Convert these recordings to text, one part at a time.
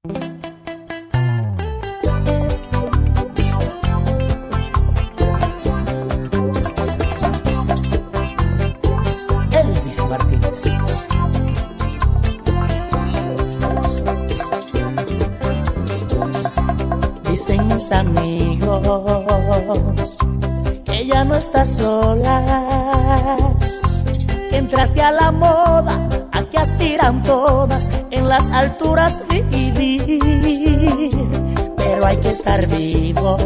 Elvis Martínez. Dicen mis amigos que ya no estás sola, que entraste a la moda, a que aspiran todas en las alturas vivir. Pero hay que estar vivo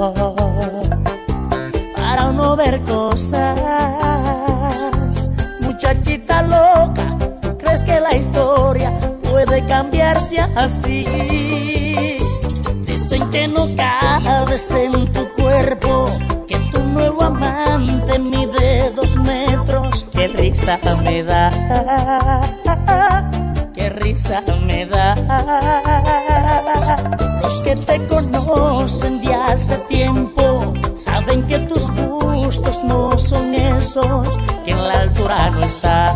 para no ver cosas. Muchachita loca, ¿tú crees que la historia puede cambiarse así? Dicen que no cabes en tu cuerpo, que tu nuevo amante mide 2 metros. Qué risa me da, qué risa me da. Los que te conocen de hace tiempo saben que tus gustos no son esos, que en la altura no está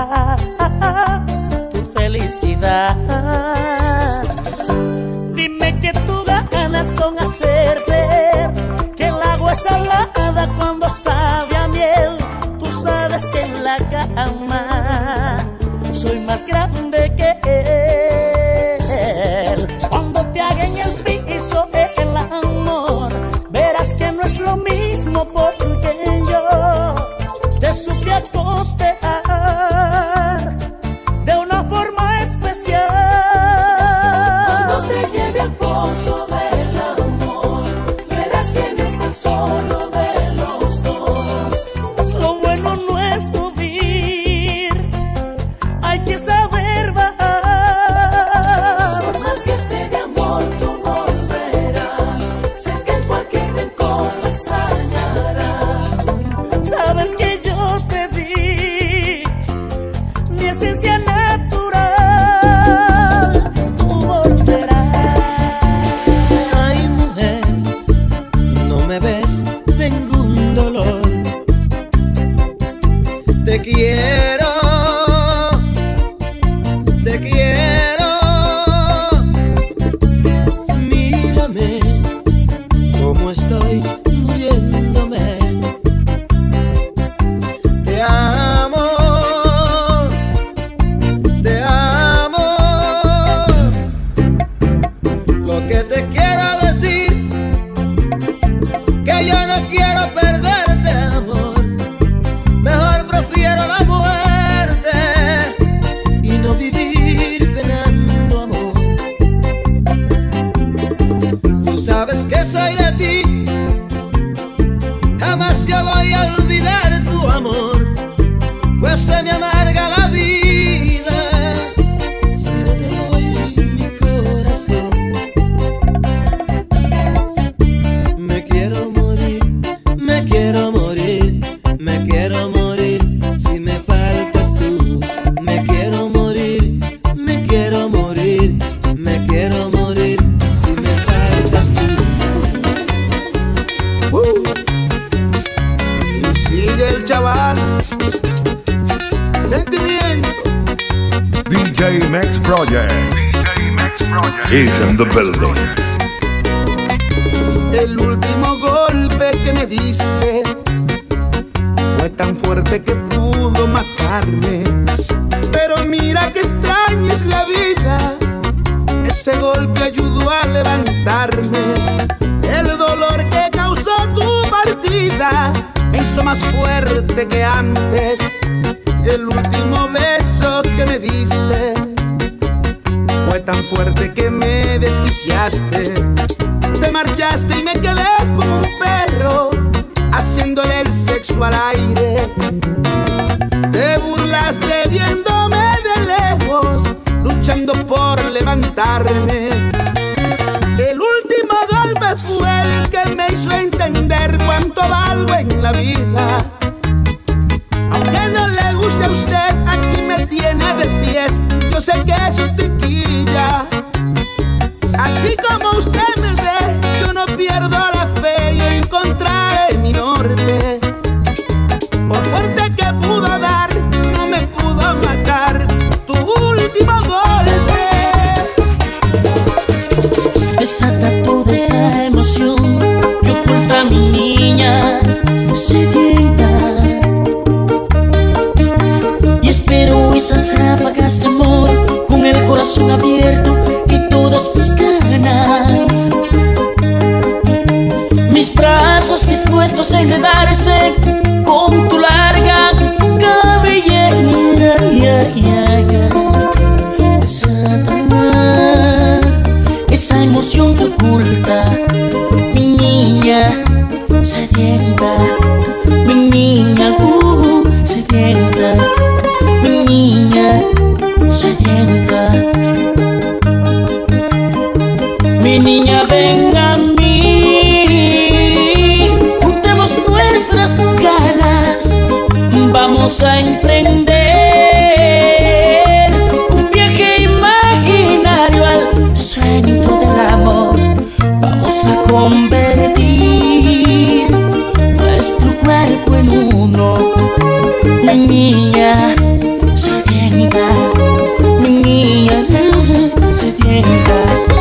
tu felicidad. Dime que tú ganas con hacer ver que el agua es salada cuando sabe a miel. Tú sabes que en la cama soy más grande que él. Cuando te haga en el piso el amor, verás que no es lo mismo, porque yo te supe acotear de una forma especial. Cuando te lleve al pozo del amor, verás que no es el solo de los dos. Lo bueno no es subir, hay que saber bajar. Por más que te dé amor, tú volverás. Sé que en cualquier rincón lo extrañarás. Sabes que yo te di mi esencia natural. Tú volverás. Ay, mujer, no me ves, tengo un dolor. Te quiero, te quiero. Mírame cómo estoy muriéndome. Te amo, te amo. Lo que te quiero decir, que yo no quiero perderte, amor. Mejor prefiero la muerte y no vivir penando, amor. Tú sabes que soy de ti, jamás yo voy a olvidar tu amor, pues se me amarga la vida si no te doy mi corazón. Me quiero morir, me quiero morir, me quiero morir si me faltas tú. Me quiero morir, me quiero morir, me quiero morir si me faltas tú. Y sigue el chaval, sentimiento. DJ Max Project. DJ Max Project is in the building. El último golpe que me diste fue tan fuerte que pudo matarme. Pero mira que extraña es la vida, ese golpe ayudó a levantarme. El dolor que causó tu partida me hizo más fuerte que antes. El último beso que me diste fue tan fuerte que me desquiciaste. Te marchaste y me quedé como un perro haciéndole el sexo al aire. Te burlaste viéndome de lejos, luchando por levantarme. El último golpe fue el que me hizo entender cuánto valgo en la vida. Aunque no le guste a usted, aquí me tiene de pies. Yo sé que es un tiquilla. Así como usted me ve, yo no pierdo la fe y encontraré mi norte. Por fuerte que pudo dar, no me pudo matar tu último golpe. emoción que oculta mi niña sedienta. Y espero esas ráfagas de amor con el corazón abierto y todas mis ganas. Mis brazos dispuestos a enredarse con tu larga cabellera. Esa emoción que oculta mi niña sedienta, mi niña sedienta, mi niña sedienta. Mi niña, ven a mí, juntemos nuestras ganas, vamos a emprender un viaje imaginario al centro del amor. Vamos a convertir nuestro cuerpo en uno. Mi niña sedienta, mi niña sedienta.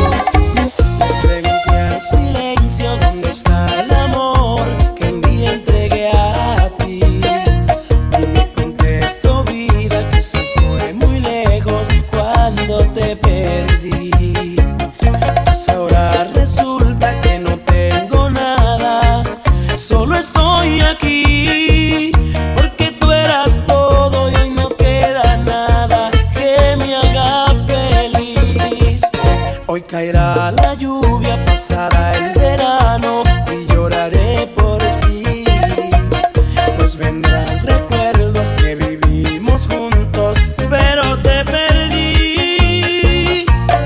Silencio, ¿dónde está el amor que un día entregué a ti? Y me contesto, vida, que se fue muy lejos cuando te perdí. Pues ahora resulta que no tengo nada, solo estoy aquí porque tú eras todo y hoy no queda nada que me haga feliz. Hoy caerá la lluvia, pasará el verano y lloraré por ti, pues vendrán recuerdos que vivimos juntos, pero te perdí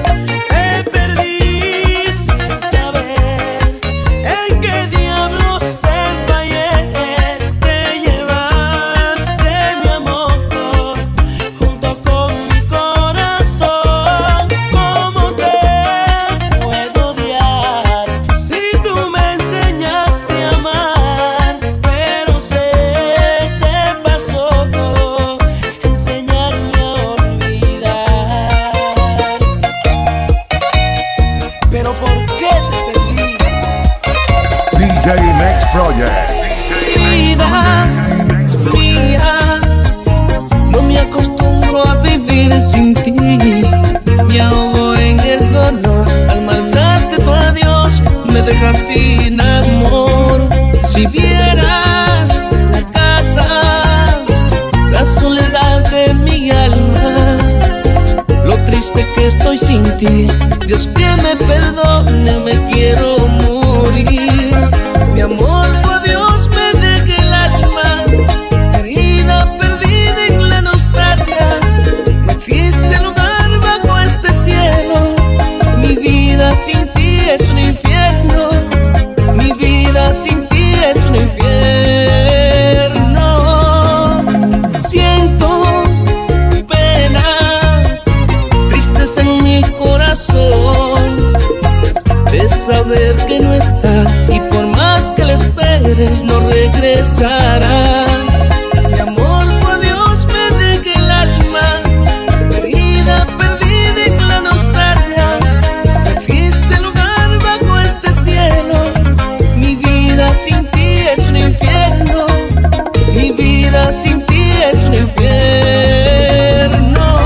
sin saber en qué diablos te fallé. Te llevaste mi amor junto con mi corazón. ¿Cómo te puedo odiar si tú me enseñaste a amar? Pero se te pasó enseñarme a olvidar. Pero ¿por qué te perdí? DJ Max Project. Vida mía, no me acostumbro a vivir sin ti. Me ahogo en el dolor, al marcharte tu adiós me dejas sin amor. Si vieras la casa, la soledad de mi alma, lo triste que estoy sin ti, Dios que me perdone, me quiero morir. Mi amor, tu adiós me deja el alma herida, perdida en la nostalgia. No existe lugar bajo este cielo, mi vida sin ti es un infierno. Mi vida sin ti es un infierno. Siento pena, tristeza en mi corazón de saber que no está, y por más que le espere no regresará. Mi amor, tu adiós me deja el alma herida, perdida en la nostalgia. No existe lugar bajo este cielo, mi vida sin ti es un infierno. Mi vida sin ti es un infierno.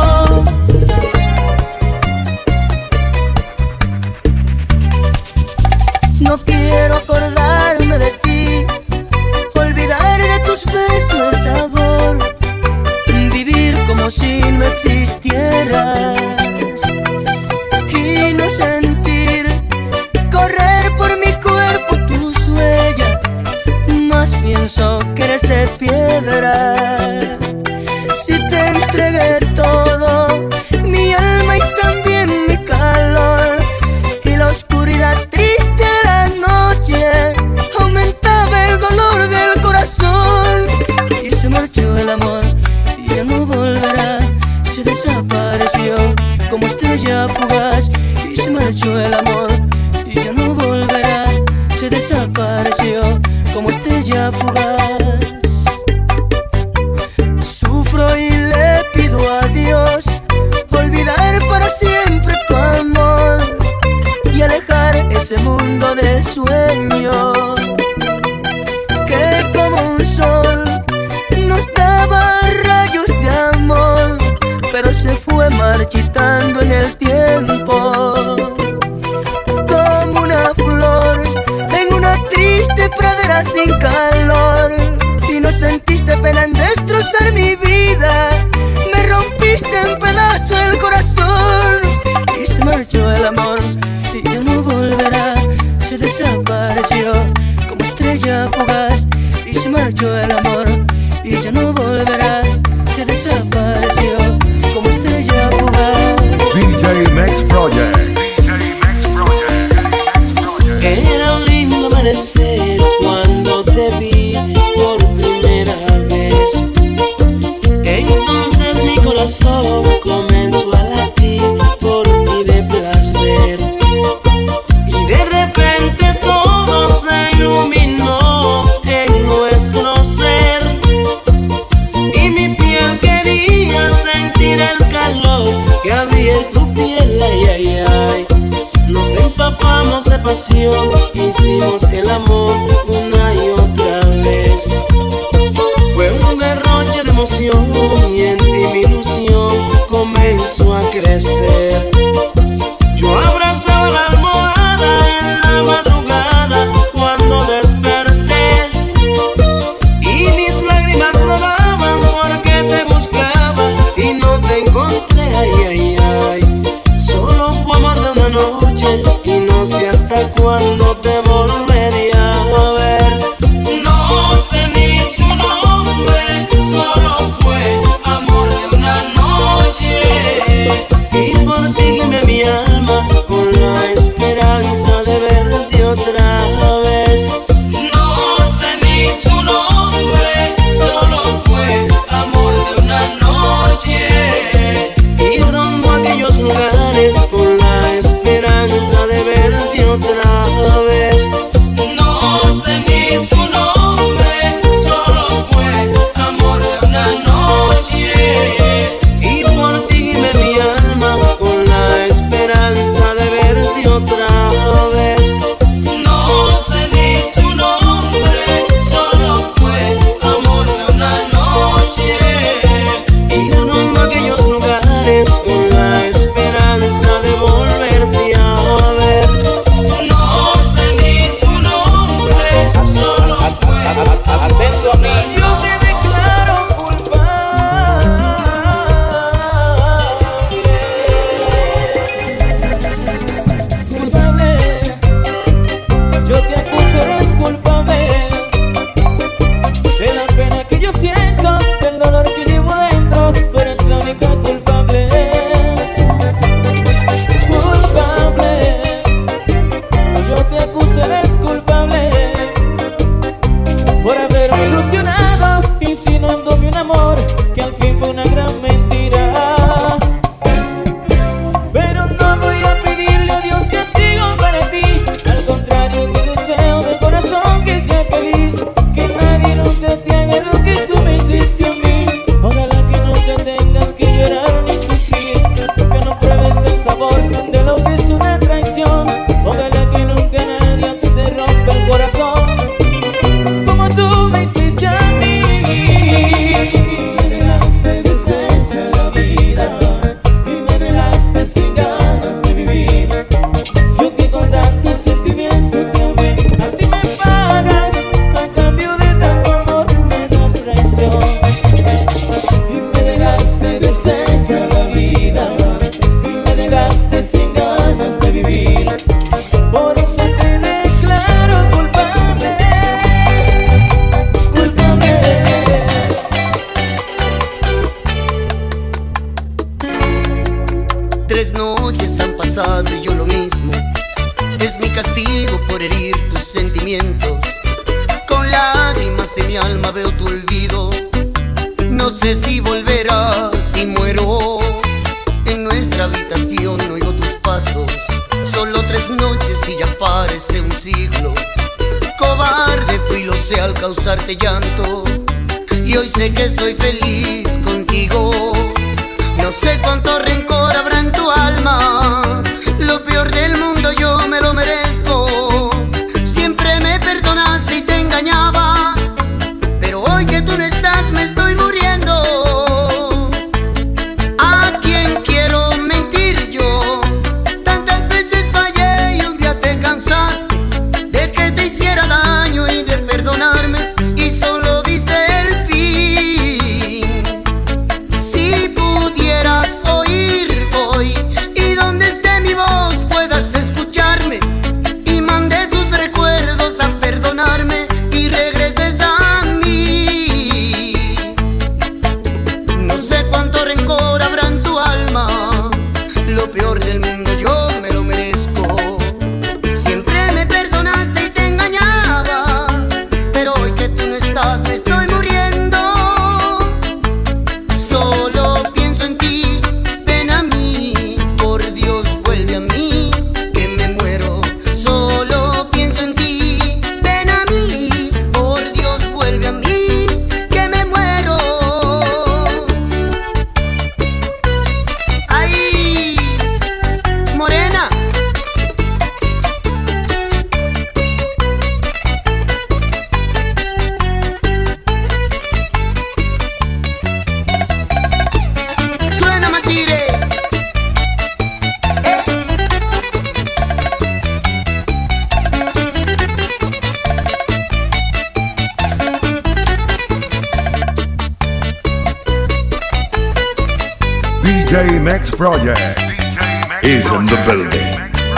No quiero acordarme de ti, olvidar de tus besos el sabor, vivir como si no existieras y no sentir correr por mi cuerpo tus huellas. Más pienso que eres de piedra. Si te entregué todo, mi alma y también mi calor, y la oscuridad triste de la noche aumentaba el dolor del corazón. Y se marchó el amor y ya no volverá, se desapareció como estrella fugaz. Y se marchó el amor y ya no volverá, se desapareció como estrella fugaz. Sufro y le pido a Dios olvidar para siempre tu amor y alejar ese mundo de el sueño que como un sol nos daba rayos de amor, pero se fue marchitando en el tiempo como una flor en una triste pradera sin calor. Y no sentiste pena en destrozar mi vida, me rompiste en pedazos el corazón y se marchó el amor y ya no volverá. Se desapareció como estrella fugaz y se marchó el amor y ya no volverá. Se desapareció como estrella fugaz. DJ Max Project. Era un lindo amanecer cuando te vi por primera vez. Entonces mi corazón comenzó a latir por ti de placer. Y de repente todo se iluminó en nuestro ser. Y mi piel quería sentir el calor que había en tu piel, ay, ay, ay. Nos empapamos de pasión, hicimos el amor una y otra vez. Fue un derroche de emoción y en ti mi ilusión comenzó a crecer. Yo abrazaba la almohada en la madrugada cuando desperté, y mis lágrimas rodaban porque te buscaba y no te encontré, ay, ay, ay. Solo fue amor de una noche y no sé hasta cuándo te volvería a ver. No sé ni su nombre, solo fue amor de una noche. Y por ti quemé mi alma con la esperanza de verte otra vez. No sé ni su nombre, solo fue amor de una noche. Y rondo aquellos lugares con la esperanza de verte otra vez. No sé ni su nombre, solo fue amor de una noche. Y por ti quemé mi alma con la esperanza de verte otra vez. No sé ni su nombre, solo fue amor de una noche. Y rondo aquellos lugares con la esperanza de volverte a ver. No sé ni su nombre, solo fue atento a mí. Yo te declaro culpable. Culpable, yo te acuso, eres culpable de la pena que yo siento, del dolor que llevo dentro. Tú eres la única culpable. Culpable, yo te acuso, eres culpable por haberme ilusionado, insinuándome un amor que al fin fue una gran mentira. Pero no voy a pedirle a Dios castigo para ti, al contrario te deseo de corazón que seas feliz, que nadie nunca te haga lo que tú me hiciste a mí. Ojalá que nunca tengas que llorar ni sufrir, que no pruebes el sabor de lo que es una traición. Ojalá que nunca nadie a ti te rompa el corazón como tú me hiciste a mí. Me dejaste deshecha la vida y me dejaste sin ganas de vivir. Yo que con tanto sentimiento te amé, así me pagas a cambio de tanto amor, me das traición. Y me dejaste deshecha la vida y me dejaste sin ganas de vivir. Por eso te declaro culpable. Culpable. 3 noches han pasado y yo lo mismo. Es mi castigo por herir tus sentimientos. Con lágrimas en mi alma veo tu olvido. No sé si volverás, si muero. En nuestra habitación oigo tus pasos. Solo 3 noches y ya parece un siglo. Cobarde fui, lo sé, al causarte llanto. Y hoy sé que soy feliz contigo. No sé cuánto rencor habrá en tu alma. Lo peor del mundo yo me lo merezco. del mundo yo me lo merezco. Siempre me perdonaste y te engañaba, pero hoy que tú no estás me estoy muriendo. Solo pienso en ti, ven a mí, por Dios vuelve a mí, que me muero. Solo pienso en ti, ven a mí, por Dios vuelve a mí, que me muero. Ay, morena. Suena Matire. DJ Max Project is in the building.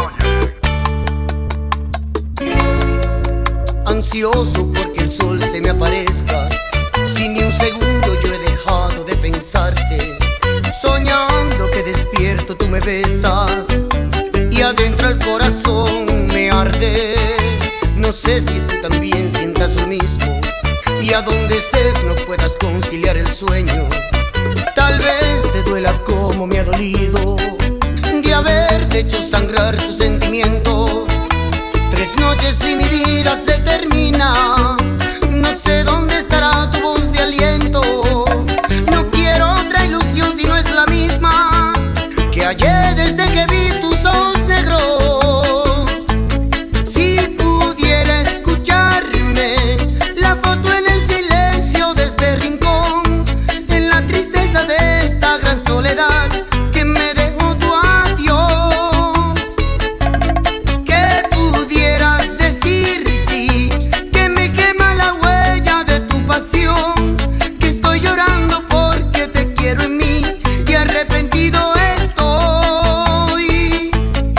Ansioso porque el sol se me aparezca, si ni un segundo yo he dejado de pensarte. Soñando que despierto tú me besas y adentro el corazón me arde. No sé si tú también sientas lo mismo y a donde estés no puedas conciliar el sueño. Tal vez te duela como me ha dolido de haberte hecho sangrar tus sentimientos. 3 noches y mi vida se termina. No sé dónde estará tu voz de aliento. No quiero otra ilusión si no es la misma que ayer desde que vi tus ojos negros. Si pudiera escucharme la foto en el silencio de este rincón, en la tristeza de esta gran soledad que me dejó tu adiós. Que pudieras decir sí, que me quema la huella de tu pasión, que estoy llorando porque te quiero en mí y arrepentido estoy.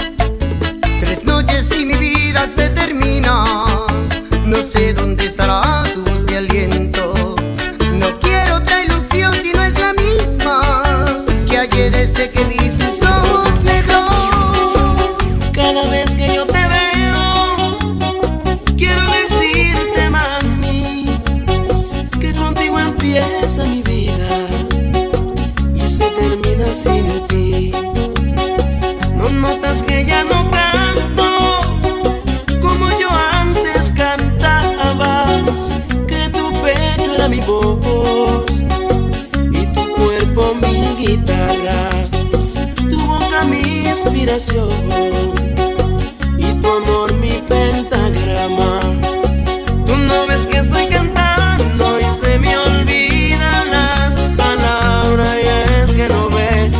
3 noches y mi vida se termina. No sé dónde estará tu voz de aliento. No quiero otra ilusión si no es la misma que ayer desde que vi tus ojos negros. Cada vez que yo te veo, quiero decirte, mami, que contigo empieza mi vida y se termina sin ti. No notas que ya no canto como yo antes cantaba, que tu pecho era mi voz y tu cuerpo mi guitarra, tu boca mi inspiración y tu amor mi pentagrama. Tú no ves que estoy cantando y se me olvidan las palabras, y es que no ves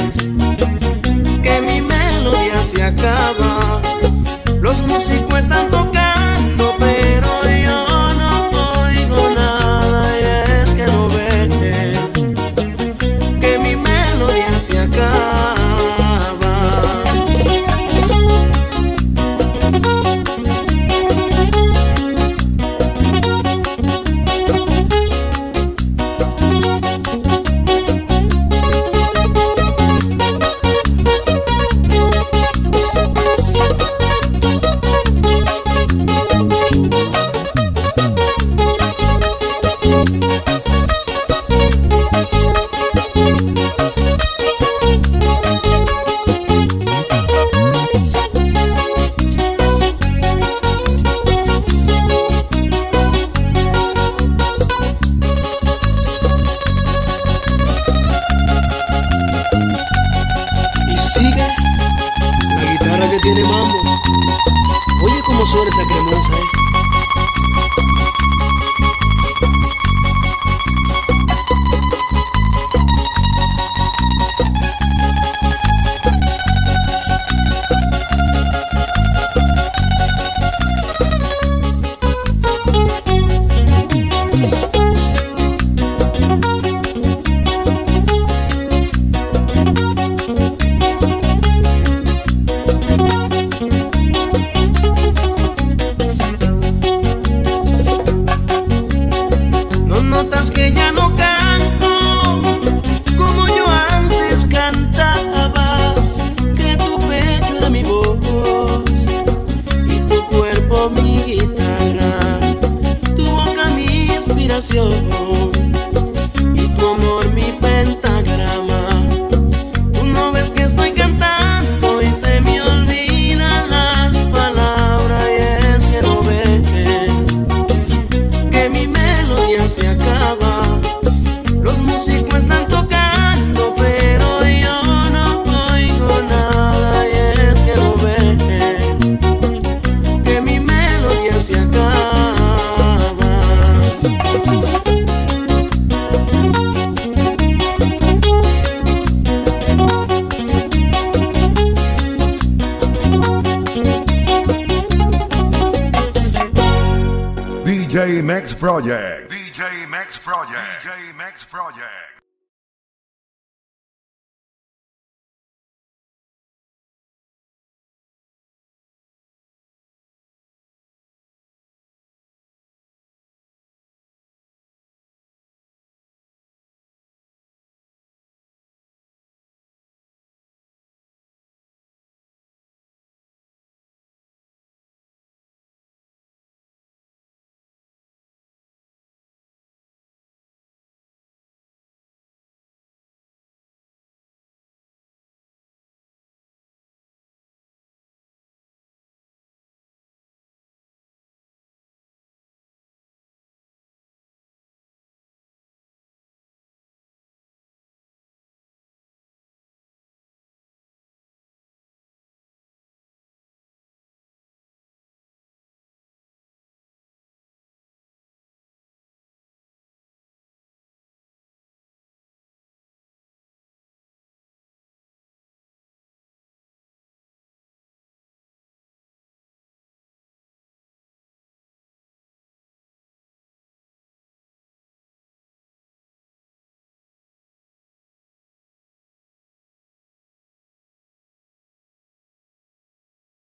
que mi melodía se acaba. Los músicos están tocando pero yo no oigo nada, y es que no ves que mi melodía se acaba. Tiene mambo. Oye cómo suena esa cremosa, DJ Max Project. DJ Max Project. DJ Max Project.